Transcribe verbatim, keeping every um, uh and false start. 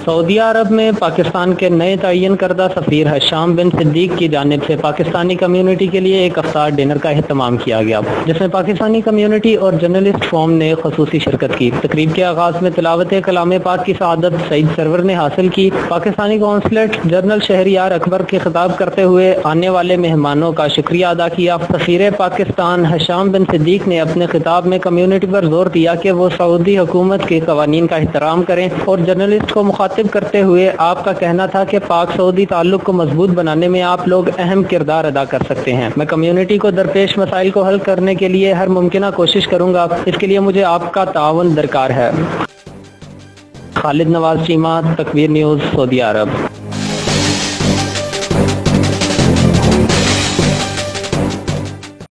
سعودی عرب میں پاکستان کے نئے تعین کردہ سفیر حشام بن صدیق کی جانب سے پاکستانی کمیونٹی کے لیے ایک افطار ڈنر کا اہتمام کیا گیا، جس میں پاکستانی کمیونٹی اور جرنلسٹ فورم نے خصوصی شرکت کی۔ تقریب کے آغاز میں تلاوت کلام پاک کی سعادت سعید سرور نے حاصل کی۔ پاکستانی قونصلیٹ جنرل شہریار اکبر کے خطاب کرتے ہوئے آنے والے مہمانوں کا شکریہ ادا کیا۔ سفیر پاکستان حشام بن صدیق نے اپنے خطاب میں کمیونٹی پر زور دیا کہ وہ سعودی حکومت کے قوانین کا احترام کریں، اور جرنلسٹ کو مخاطب کرتے ہوئے آپ کا کہنا تھا کہ پاک سعودی تعلق کو مضبوط بنانے میں آپ لوگ اہم کردار ادا کر سکتے ہیں۔ میں کمیونٹی کو درپیش مسائل کو حل کرنے کے لیے ہر ممکنہ کوشش کروں گا، اس کے لیے مجھے آپ کا تعاون درکار ہے۔ خالد نواز چیمہ، تکویر نیوز، سعودی عرب۔